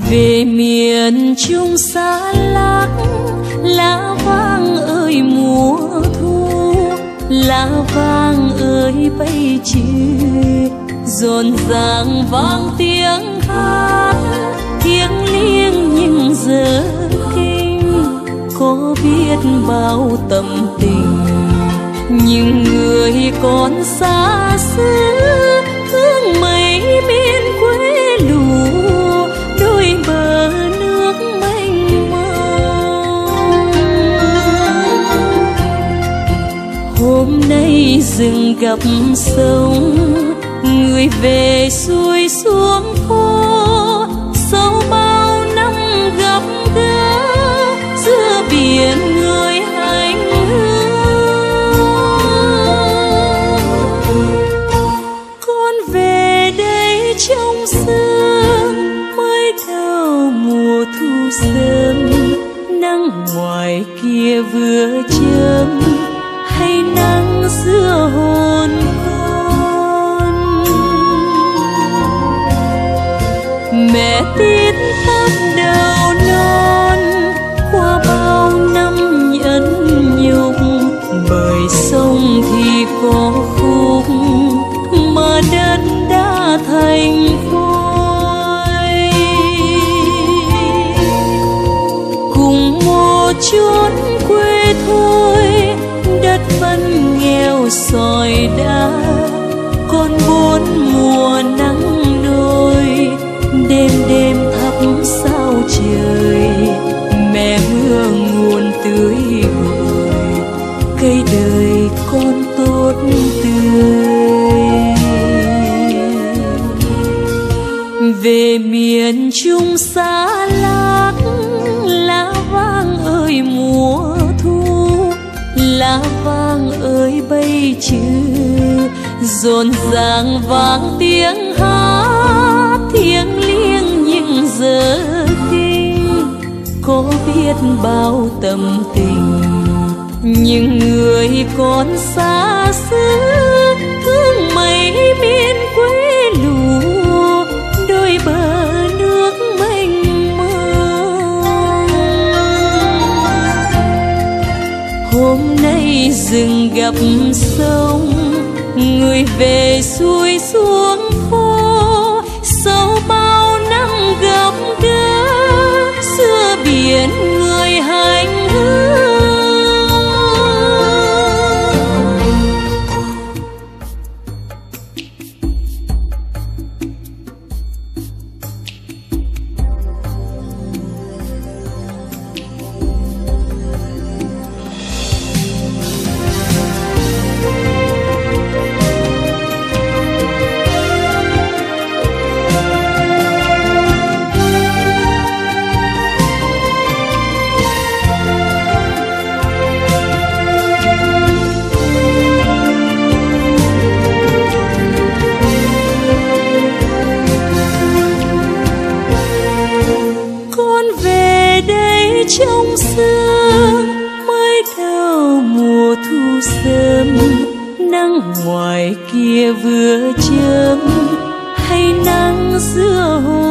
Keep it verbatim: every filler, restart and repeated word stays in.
Về miền Trung xa lắc, lá vàng ơi mùa thu, lá vàng ơi bay chia, rộn ràng vang tiếng hát, tiếng liêng nhưng giờ kinh, có biết bao tâm tình. Nhưng người còn xa xứ thương mấy miền quê lù, đôi bờ nước mênh mông. Hôm nay rừng gặp sông, người về xuôi xuống phố, sau bao năm gặp gỡ giữa biển người hạnh hương. Con về đây trong sương mới đầu mùa thu sớm, nắng ngoài kia vừa chớm hay nắng giữa hồn con. Mẹ tiết tóc đầu non qua bao năm nhẫn nhục, bơi sông thì có khúc mà đất đã thành phôi. Cùng một chốn quê thôi, đất vẫn nghèo sỏi đá, còn bốn mùa nắng đôi, đêm đêm thắp sao trời. Mẹ mưa nguồn tưới bời, cây đời con tốt tươi. Về miền Trung xa lắc, lá vàng ơi mùa thu, lá vàng ơi bay chư, rộn ràng vang tiếng hát, tiếng liêng những giờ kinh, có biết bao tâm tình. Nhưng người còn xa xứ thương mấy miền quê lù, đôi bờ nước mênh mông. Hôm nay rừng gặp sông, người về xuôi xuống phố, sau bao năm gặp gỡ giữa biển người hạnh hương. Trong sương mới đầu mùa thu sớm, nắng ngoài kia vừa chớm hay nắng giữa hồ